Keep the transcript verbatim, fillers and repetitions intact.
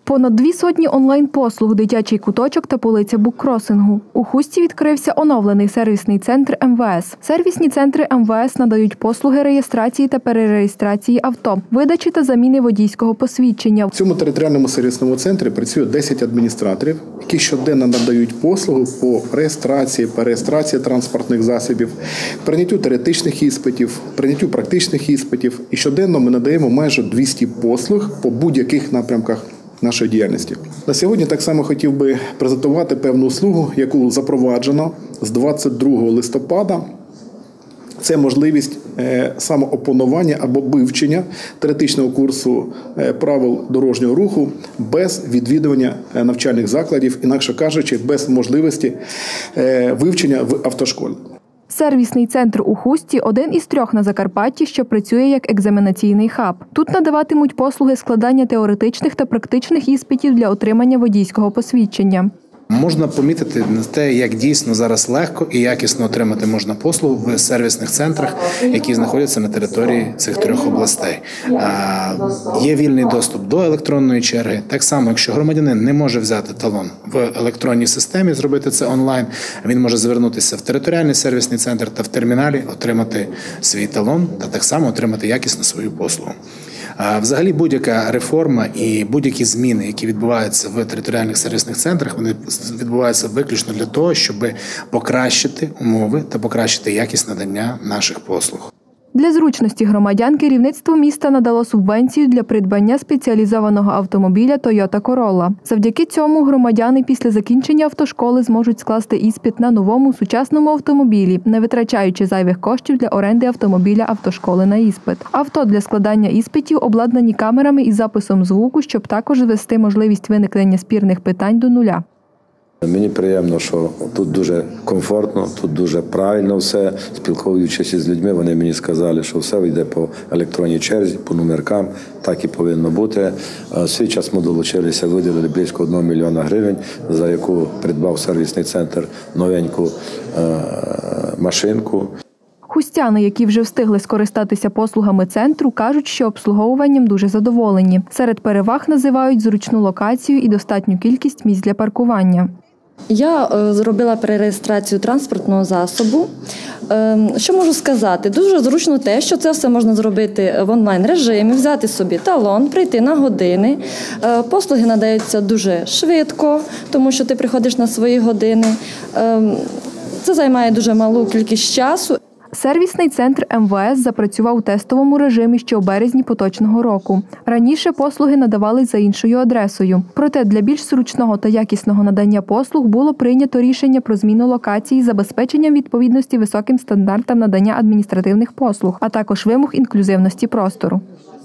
Понад дві сотні онлайн-послуг, дитячий куточок та полиця буккросингу. У Хусті відкрився оновлений сервісний центр ем ве ес. Сервісні центри ем ве ес надають послуги реєстрації та перереєстрації авто, видачі та заміни водійського посвідчення. В цьому територіальному сервісному центрі працює десять адміністраторів, які щоденно надають послугу по реєстрації, перереєстрації транспортних засобів, прийняттю теоретичних іспитів, прийняттю практичних іспитів. І щоденно ми надаємо майже двісті послуг по будь-яких напрямках нашої діяльності. На сьогодні так само хотів би презентувати певну услугу, яку запроваджено з двадцять другого листопада. Це можливість самоопанування або вивчення теоретичного курсу правил дорожнього руху без відвідування навчальних закладів, інакше кажучи, без можливості вивчення в автошколі. Сервісний центр у Хусті – один із трьох на Закарпатті, що працює як екзаменаційний хаб. Тут надаватимуть послуги складання теоретичних та практичних іспитів для отримання водійського посвідчення. Можна помітити на те, як дійсно зараз легко і якісно отримати можна послугу в сервісних центрах, які знаходяться на території цих трьох областей. Є вільний доступ до електронної черги. Так само, якщо громадянин не може взяти талон в електронній системі, зробити це онлайн, він може звернутися в територіальний сервісний центр та в терміналі отримати свій талон та так само отримати якісно свою послугу. Взагалі будь-яка реформа і будь-які зміни, які відбуваються в територіальних сервісних центрах, вони відбуваються виключно для того, щоб покращити умови та покращити якість надання наших послуг. Для зручності громадян керівництво міста надало субвенцію для придбання спеціалізованого автомобіля Toyota Corolla. Завдяки цьому громадяни після закінчення автошколи зможуть скласти іспит на новому сучасному автомобілі, не витрачаючи зайвих коштів для оренди автомобіля автошколи на іспит. Авто для складання іспитів обладнані камерами і записом звуку, щоб також звести можливість виникнення спірних питань до нуля. Мені приємно, що тут дуже комфортно, тут дуже правильно все. Спілкуючись із людьми, вони мені сказали, що все йде по електронній черзі, по номеркам, так і повинно бути. Свій час ми долучилися, виділили близько одного мільйона гривень, за яку придбав сервісний центр новеньку машинку. Хустяни, які вже встигли скористатися послугами центру, кажуть, що обслуговуванням дуже задоволені. Серед переваг називають зручну локацію і достатню кількість місць для паркування. Я зробила перереєстрацію транспортного засобу. Що можу сказати? Дуже зручно те, що це все можна зробити в онлайн-режимі, взяти собі талон, прийти на години. Послуги надаються дуже швидко, тому що ти приходиш на свої години. Це займає дуже малу кількість часу. Сервісний центр ем ве ес запрацював у тестовому режимі ще у березні поточного року. Раніше послуги надавались за іншою адресою. Проте для більш зручного та якісного надання послуг було прийнято рішення про зміну локації з забезпеченням відповідності високим стандартам надання адміністративних послуг, а також вимог інклюзивності простору.